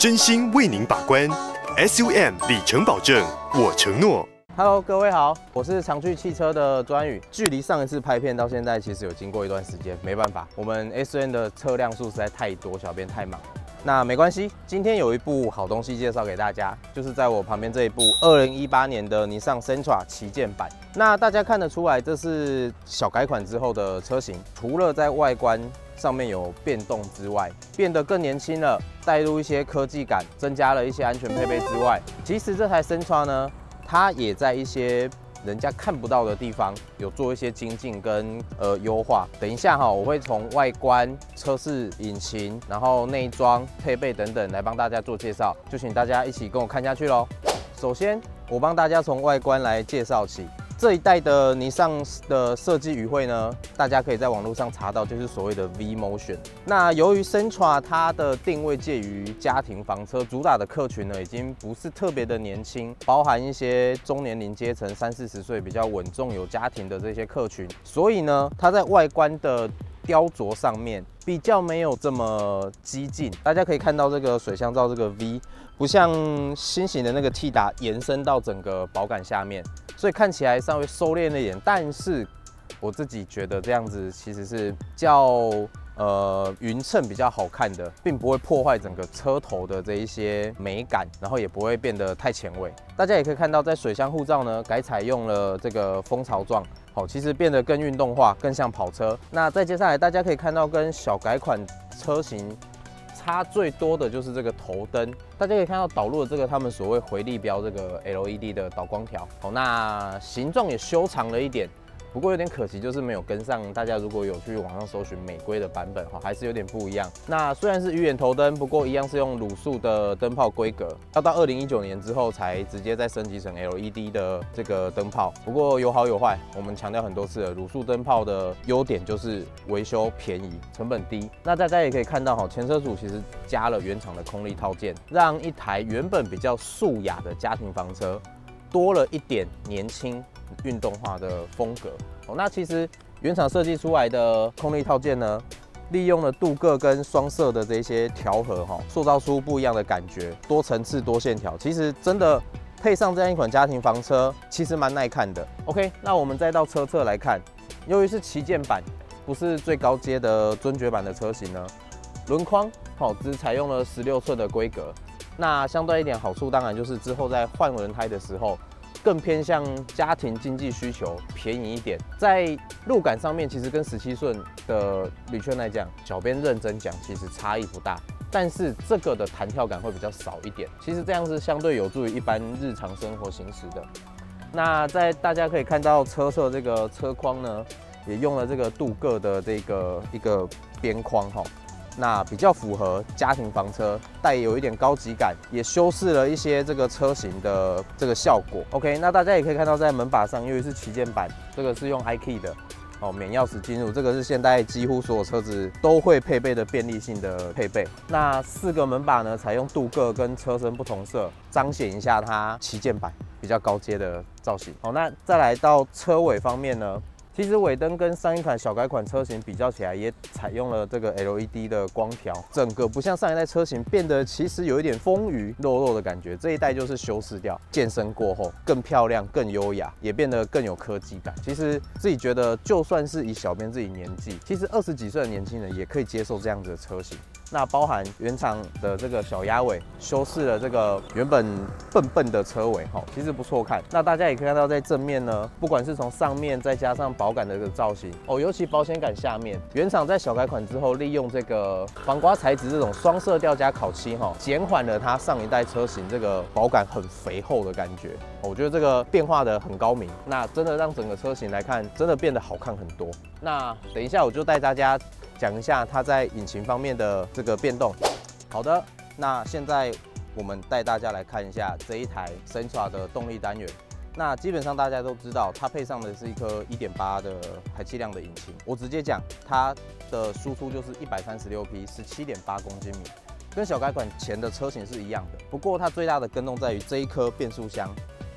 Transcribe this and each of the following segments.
真心为您把关。SUM 里程保证，我承诺。 Hello， 各位好，我是常去汽车的专宇。距离上一次拍片到现在，其实有经过一段时间，没办法，我们 SUM 的车辆数实在太多，小编太忙。那没关系，今天有一部好东西介绍给大家，就是在我旁边这一部2018年的尼桑 Sentra 旗舰版。那大家看得出来，这是小改款之后的车型，除了在外观上面有变动之外，变得更年轻了，带入一些科技感，增加了一些安全配备之外，其实这台 Sentra 呢，它也在一些人家看不到的地方有做一些精进跟优化。等一下我会从外观、车室、引擎，然后内装、配备等等来帮大家做介绍，就请大家一起跟我看下去咯。首先，我帮大家从外观来介绍起。这一代的尼桑的设计语汇呢，大家可以在网络上查到，就是所谓的 V Motion。那由于 Sentra 它的定位介于家庭房车，主打的客群呢，已经不是特别的年轻，包含一些中年龄阶层30-40岁比较稳重有家庭的这些客群，所以呢，它在外观的雕琢上面比较没有这么激进。大家可以看到这个水箱罩这个 V， 不像新型的那个 T 达延伸到整个保杆下面。所以看起来稍微收敛了一点，但是我自己觉得这样子其实是较匀称比较好看的，并不会破坏整个车头的这一些美感，然后也不会变得太前卫。大家也可以看到，在水箱护罩呢改采用了这个蜂巢状，其实变得更运动化，更像跑车。那再接下来，大家可以看到跟小改款车型差最多的就是这个头灯，大家可以看到导入了这个他们所谓回力标这个 LED 的导光条，那形状也修长了一点，不过有点可惜，就是没有跟上。大家如果有去网上搜寻美规的版本，还是有点不一样。那虽然是鱼眼头灯，不过一样是用卤素的灯泡规格，要到2019年之后才直接再升级成 LED 的这个灯泡。不过有好有坏，我们强调很多次了，卤素灯泡的优点就是维修便宜，成本低。那大家也可以看到，前车主其实加了原厂的空力套件，让一台原本比较素雅的家庭房车多了一点年轻运动化的风格。那其实原厂设计出来的空力套件呢，利用了镀铬跟双色的这些调和，塑造出不一样的感觉，多层次、多线条。其实真的配上这样一款家庭房车，其实蛮耐看的。OK， 那我们再到车侧来看，由于是旗舰版，不是最高阶的尊爵版的车型呢，轮框只采用了16寸的规格。那相对一点好处，当然就是之后在换轮胎的时候，更偏向家庭经济需求，便宜一点。在路感上面，其实跟17寸的铝圈来讲，小编认真讲，其实差异不大。但是这个的弹跳感会比较少一点。其实这样是相对有助于一般日常生活行驶的。那在大家可以看到车侧这个车框呢，也用了这个镀铬的这个一个边框那比较符合家庭房车，带有一点高级感，也修饰了一些这个车型的这个效果。OK， 那大家也可以看到，在门把上，由于是旗舰版，这个是用 iKey 的，免钥匙进入，这个是现在几乎所有车子都会配备的便利性的配备。那4个门把呢，采用镀铬跟车身不同色，彰显一下它旗舰版比较高阶的造型。那再来到车尾方面呢？其实尾灯跟上一款小改款车型比较起来，也采用了这个 LED 的光条，整个不像上一代车型变得其实有一点丰腴肉肉的感觉。这一代就是修饰掉，健身过后更漂亮、更优雅，也变得更有科技感。其实自己觉得，就算是以小编自己年纪，其实20几岁的年轻人也可以接受这样子的车型。那包含原厂的这个小鸭尾，修饰了这个原本笨笨的车尾，其实不错看。那大家也可以看到，在正面呢，不管是从上面再加上保杆的这个造型，尤其保险杆下面，原厂在小改款之后，利用这个防刮材质这种双色调加烤漆，减缓了它上一代车型这个保杆很肥厚的感觉。我觉得这个变化的很高明，那真的让整个车型来看，真的变得好看很多。那等一下我就带大家讲一下它在引擎方面的这个变动。好的，那现在我们带大家来看一下这一台 Sentra 的动力单元。那基本上大家都知道，它配上的是一颗 1.8 的排气量的引擎。我直接讲，它的输出就是136匹，17.8公斤米，跟小改款前的车型是一样的。不过它最大的更动在于这一颗变速箱，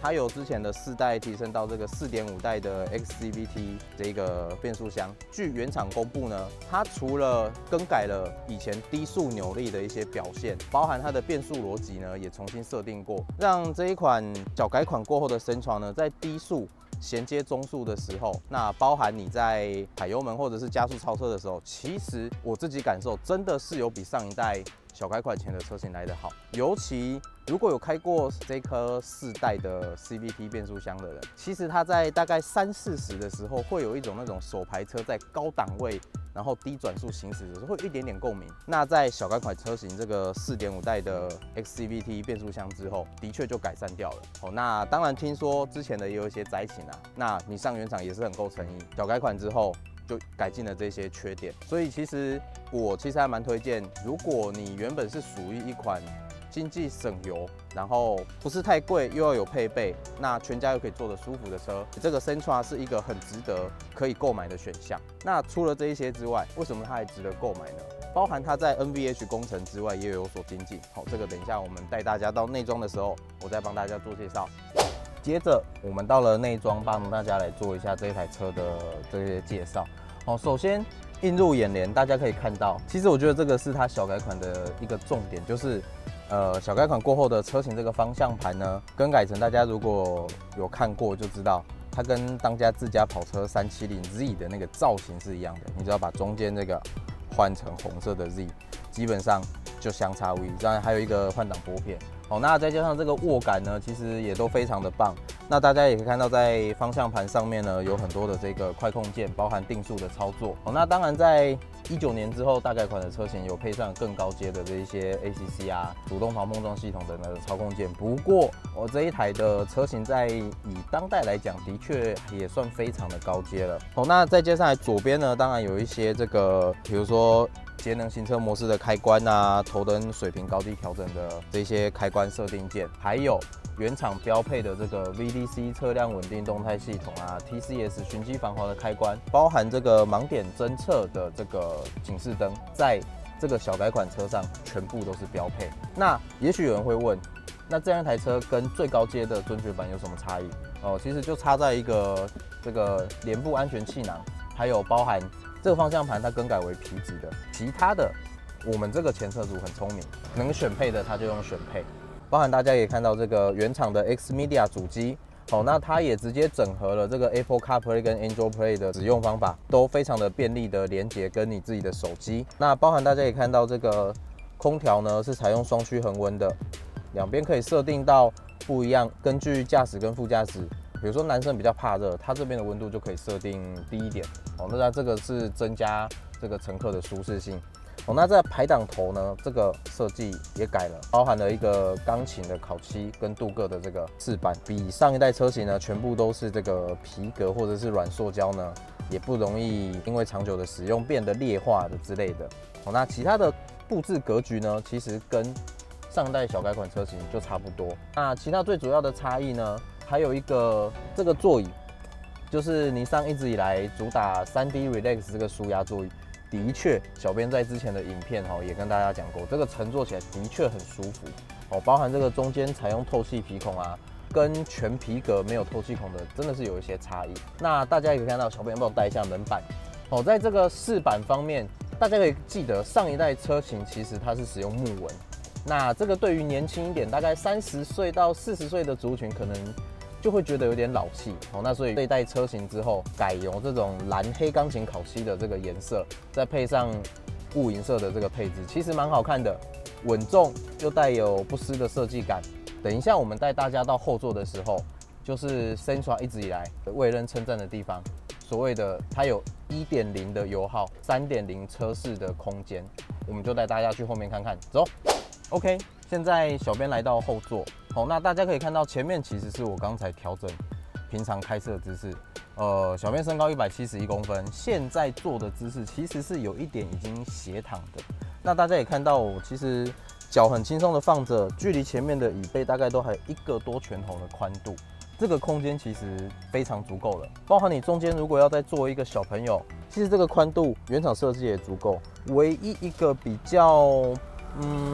它由之前的4代提升到这个4.5代的 XCVT 这个变速箱。据原厂公布呢，它除了更改了以前低速扭力的一些表现，包含它的变速逻辑呢也重新设定过，让这一款小改款过后的Sentra呢，在低速衔接中速的时候，那包含你在踩油门或者是加速超车的时候，其实我自己感受真的是有比上一代小改款前的车型来得好。尤其如果有开过这颗4代的 CVT 变速箱的人，其实他在大概3、40的时候，会有一种那种手排车在高档位，然后低转速行驶的时候，会有一点点共鸣。那在小改款车型这个4.5代的 XCVT 变速箱之后，的确就改善掉了。那当然听说之前的也有一些灾情啊，那你上原厂也是很够诚意。小改款之后就改进了这些缺点，所以我其实还蛮推荐，如果你原本是属于一款经济省油，然后不是太贵，又要有配备，那全家又可以坐得舒服的车，这个 Sentra 是一个很值得可以购买的选项。那除了这一些之外，为什么它还值得购买呢？包含它在 NVH 工程之外也有所精进。好，这个等一下我们带大家到内装的时候，我再帮大家做介绍。接着我们到了内装，帮大家来做一下这一台车的这些介绍。好，首先映入眼帘，大家可以看到，其实我觉得这个是它小改款的一个重点，就是小改款过后的车型这个方向盘呢，更改成大家如果有看过就知道，它跟当家自家跑车370Z 的那个造型是一样的。你只要把中间这个换成红色的 Z， 基本上就相差无几。当然还有一个换挡拨片。好，那再加上这个握感呢，其实也都非常的棒。那大家也可以看到，在方向盘上面呢，有很多的这个快控键，包含定速的操作。好，那当然在19年之后，大改款的车型有配上更高阶的这一些 ACC 啊、主动防碰撞系统等的操控键。不过，我这一台的车型在以当代来讲，的确也算非常的高阶了。好，那再接下来左边呢，当然有一些这个，比如说节能行车模式的开关啊，头灯水平高低调整的这些开关设定键，还有原厂标配的这个 VDC 车辆稳定动态系统啊 ，TCS 循迹防滑的开关，包含这个盲点侦测的这个警示灯，在这个小改款车上全部都是标配。那也许有人会问，那这样一台车跟最高阶的尊爵版有什么差异？其实就差在一个这个脸部安全气囊，还有包含这个方向盘它更改为皮质的。其他的，我们这个前车主很聪明，能选配的它就用选配。包含大家也看到这个原厂的 Xmedia 主机，好，那它也直接整合了这个 Apple CarPlay 跟 Android Play 的使用方法，都非常的便利的连接跟你自己的手机。那包含大家也看到这个空调呢是采用双区恒温的，两边可以设定到不一样，根据驾驶跟副驾驶。比如说男生比较怕热，它这边的温度就可以设定低一点，哦，那这个是增加这个乘客的舒适性。哦，那在排挡头呢，这个设计也改了，包含了一个钢琴的烤漆跟镀铬的这个饰板，比上一代车型呢全部都是这个皮革或者是软塑胶呢，也不容易因为长久的使用变得劣化的之类的。哦，那其他的布置格局呢，其实跟上一代小改款车型就差不多。那其他最主要的差异呢，还有一个这个座椅，就是尼桑一直以来主打3D Relax 这个舒压座椅。的确，小编在之前的影片也跟大家讲过，这个乘坐起来的确很舒服哦，包含这个中间采用透气皮孔啊，跟全皮革没有透气孔的真的是有一些差异。那大家也可以看到，小编帮我带一下门板哦，在这个饰板方面，大家可以记得上一代车型其实它是使用木纹，那这个对于年轻一点，大概30岁到40岁的族群可能就会觉得有点老气哦，那所以这一代车型之后改用这种蓝黑钢琴烤漆的这个颜色，再配上雾银色的这个配置，其实蛮好看的，稳重又带有不失的设计感。等一下我们带大家到后座的时候，就是 Sentra 一直以来为人称赞的地方，所谓的它有 1.0 的油耗， 3.0 车室的空间，我们就带大家去后面看看，走。OK， 现在小编来到后座。好，那大家可以看到前面其实是我刚才调整平常开车的姿势。小编身高171公分，现在坐的姿势其实是有一点已经斜躺的。那大家也看到我其实脚很轻松的放着，距离前面的椅背大概都还有1个多拳头的宽度，这个空间其实非常足够了。包含你中间如果要再坐一个小朋友，其实这个宽度原厂设计也足够。唯一一个比较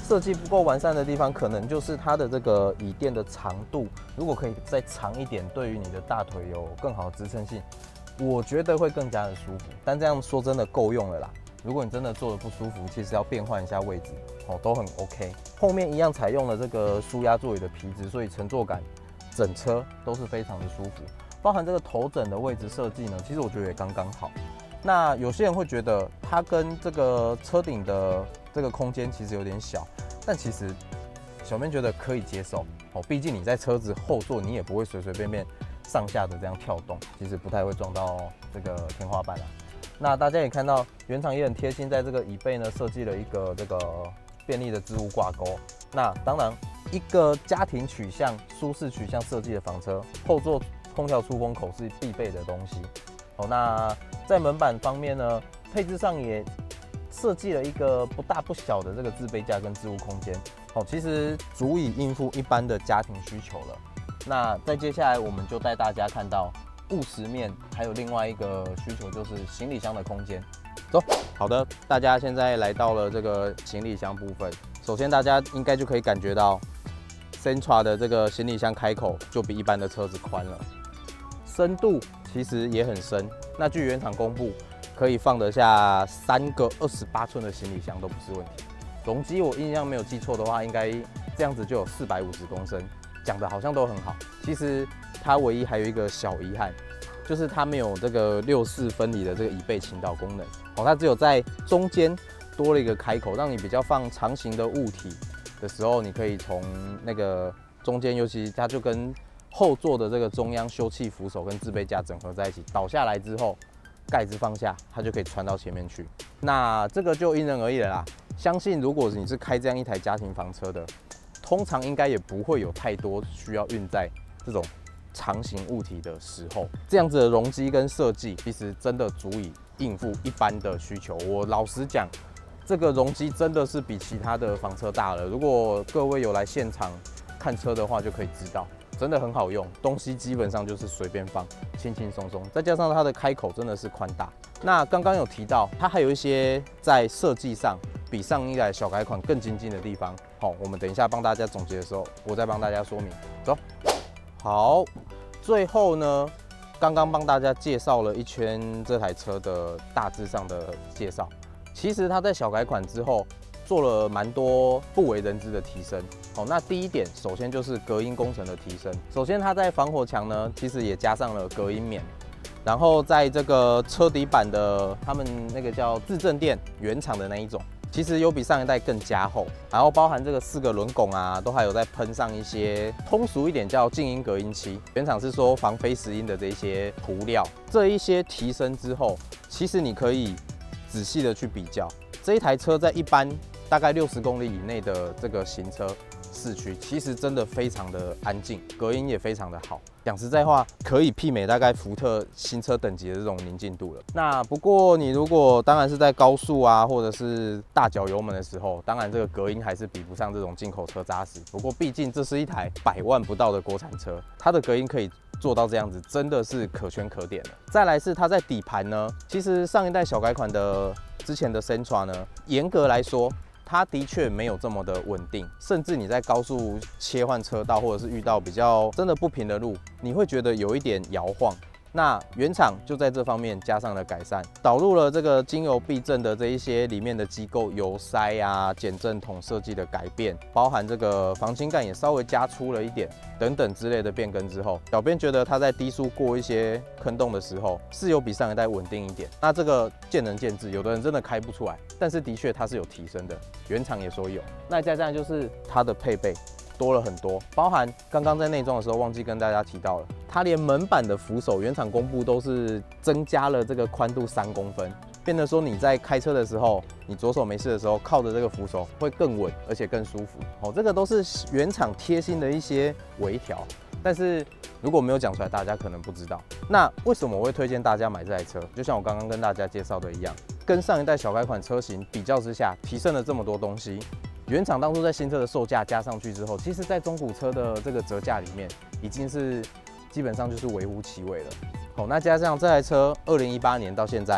设计不够完善的地方，可能就是它的这个椅垫的长度，如果可以再长一点，对于你的大腿有更好的支撑性，我觉得会更加的舒服。但这样说真的够用了啦。如果你真的坐得不舒服，其实要变换一下位置，都很 OK。后面一样采用了这个舒压座椅的皮质，所以乘坐感整车都是非常的舒服。包含这个头枕的位置设计呢，其实我觉得也刚刚好。那有些人会觉得它跟这个车顶的这个空间其实有点小，但其实小编觉得可以接受毕竟你在车子后座，你也不会随随便便上下的这样跳动，其实不太会撞到这个天花板啊。那大家也看到，原厂也很贴心，在这个椅背呢设计了一个这个便利的置物挂钩。那当然，一个家庭取向、舒适取向设计的房车，后座空调出风口是必备的东西。那在门板方面呢，配置上也设计了一个不大不小的这个置杯架跟置物空间，其实足以应付一般的家庭需求了。那在接下来，我们就带大家看到务实面，还有另外一个需求就是行李箱的空间。走，好的，大家现在来到了这个行李箱部分。首先，大家应该就可以感觉到 Sentra 的这个行李箱开口就比一般的车子宽了，深度其实也很深。那据原厂公布，可以放得下3个28寸的行李箱都不是问题。容积我印象没有记错的话，应该这样子就有450公升，讲的好像都很好。其实它唯一还有一个小遗憾，就是它没有这个6/4分离的这个椅背倾倒功能，它只有在中间多了一个开口，让你比较放长形的物体的时候，你可以从那个中间，尤其它就跟后座的这个中央休憩扶手跟置杯架整合在一起，倒下来之后，盖子放下，它就可以穿到前面去。那这个就因人而异了啦。相信如果你是开这样一台家庭房车的，通常应该也不会有太多需要运载这种长型物体的时候，这样子的容积跟设计，其实真的足以应付一般的需求。我老实讲，这个容积真的是比其他的房车大了。如果各位有来现场看车的话，就可以知道，真的很好用，东西基本上就是随便放，轻轻松松。再加上它的开口真的是宽大。那刚刚有提到，它还有一些在设计上比上一代小改款更精进的地方。我们等一下帮大家总结的时候，我再帮大家说明。走，好，最后呢，刚刚帮大家介绍了一圈这台车的大致上的介绍。其实它在小改款之后做了蛮多不为人知的提升。那第一点，首先就是隔音工程的提升。首先它在防火墙呢，其实也加上了隔音棉。然后在这个车底板的，他们那个叫自正垫原厂的那一种，其实有比上一代更加厚。然后包含这个4个轮拱啊，都还有再喷上一些通俗一点叫静音隔音漆，原厂是说防飞石英的这一些涂料。这一些提升之后，其实你可以仔细的去比较这一台车在一般大概60公里以内的这个行车市区，其实真的非常的安静，隔音也非常的好。讲实在话，可以媲美大概福特新车等级的这种宁静度了。那不过你如果当然是在高速啊，或者是大脚油门的时候，当然这个隔音还是比不上这种进口车扎实。不过毕竟这是一台100万不到的国产车，它的隔音可以做到这样子，真的是可圈可点了。再来是它在底盘呢，其实上一代小改款的之前的 Sentra 呢，严格来说，它的确没有这么的稳定，甚至你在高速切换车道，或者是遇到比较真的不平的路，你会觉得有一点摇晃。那原厂就在这方面加上了改善，导入了这个经由避震的这一些里面的机构油塞啊、减震筒设计的改变，包含这个防倾杆也稍微加粗了一点，等等之类的变更之后，小编觉得它在低速过一些坑洞的时候是有比上一代稳定一点。那这个见仁见智，有的人真的开不出来，但是的确它是有提升的，原厂也说有。那再来就是它的配备多了很多，包含刚刚在内装的时候忘记跟大家提到了，它连门板的扶手原厂公布都是增加了这个宽度3公分，变得说你在开车的时候，你左手没事的时候靠着这个扶手会更稳，而且更舒服。这个都是原厂贴心的一些微调，但是如果没有讲出来，大家可能不知道。那为什么我会推荐大家买这台车？就像我刚刚跟大家介绍的一样，跟上一代小改款车型比较之下，提升了这么多东西。原厂当初在新车的售价加上去之后，其实在中古车的这个折价里面，已经是基本上就是微乎其微了。那加上这台车2018年到现在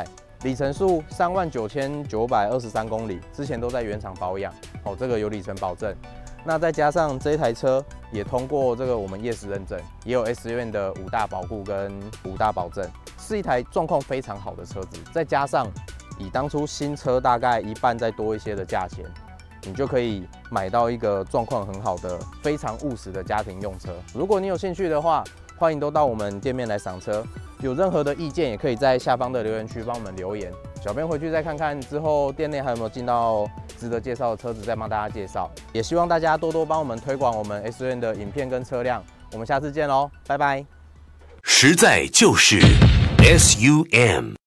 里程数39923公里，之前都在原厂保养，这个有里程保证。那再加上这台车也通过这个我们ES认证，也有 S 院的5大保固跟5大保证，是一台状况非常好的车子。再加上以当初新车大概一半再多一些的价钱，你就可以买到一个状况很好的、非常务实的家庭用车。如果你有兴趣的话，欢迎都到我们店面来赏车。有任何的意见，也可以在下方的留言区帮我们留言。小编回去再看看之后店内还有没有进到值得介绍的车子，再帮大家介绍。也希望大家多多帮我们推广我们 S 院的影片跟车辆。我们下次见喽，拜拜。 实在就是 SUM。